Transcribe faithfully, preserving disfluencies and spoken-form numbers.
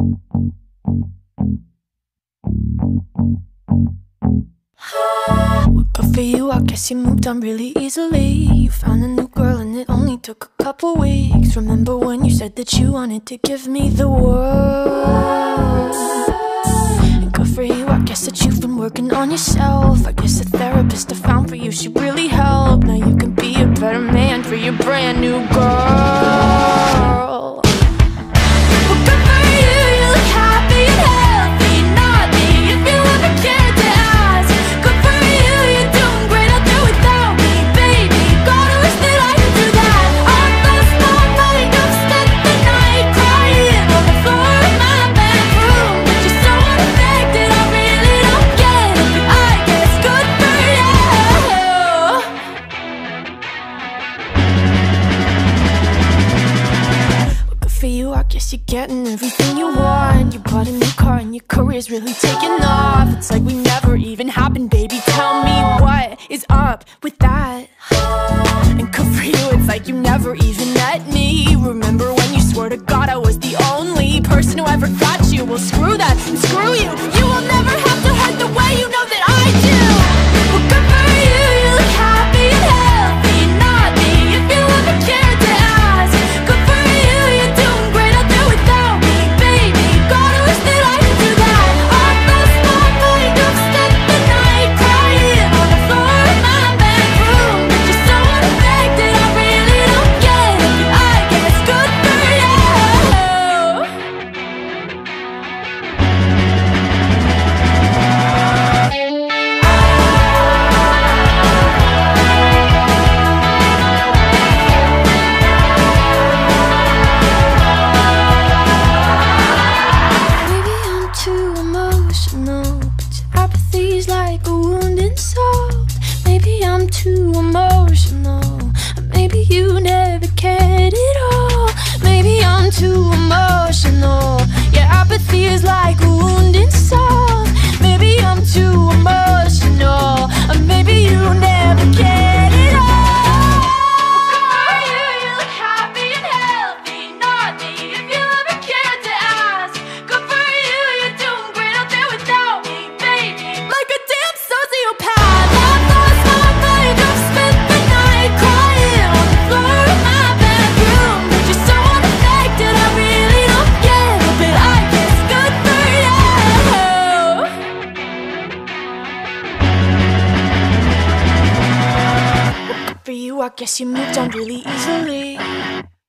Well, good for you, I guess you moved on really easily. You found a new girl and it only took a couple weeks. Remember when you said that you wanted to give me the world? And good for you, I guess that you've been working on yourself. I guess the therapist I found for you should really help. Now you can be a better man for your brand new girl. For you, I guess you're getting everything you want. You bought a new car and your career's really taking off. It's like we never even happened, baby. Tell me what is up with that? And good for you, it's like you never even met me. Remember when you swore to God I was the only person who ever got you? Well, screw that and screw you. You will never have to hurt the way you know that I do. Well, good for you, you look happy and healthy. Not me, if you ever cared to ask. Good for you, you're doing great out there without me, baby. God, I wish that I could do that. I lost my mind, I've spent the night crying on the floor of my bedroom. But you're so unaffected, I really don't get it. I guess good for you. Maybe I'm too emotional, but your apathy's like a wounded soul. Maybe I'm too emotional, or maybe you never cared at all. Maybe I'm too emotional, your apathy is like a wounded soul. Maybe I'm too emotional, or maybe you never cared at all. For you, you look happy and healthy. Not me, if you ever cared to ask. Good for you, you're doing great out there without me, baby. Like a damn sociopath, I've lost my mind. I've spent the night crying on the floor of my bedroom. But you're so unaffected, I really don't get it. But I guess good for you. Well, good for you, I guess you moved on really easily.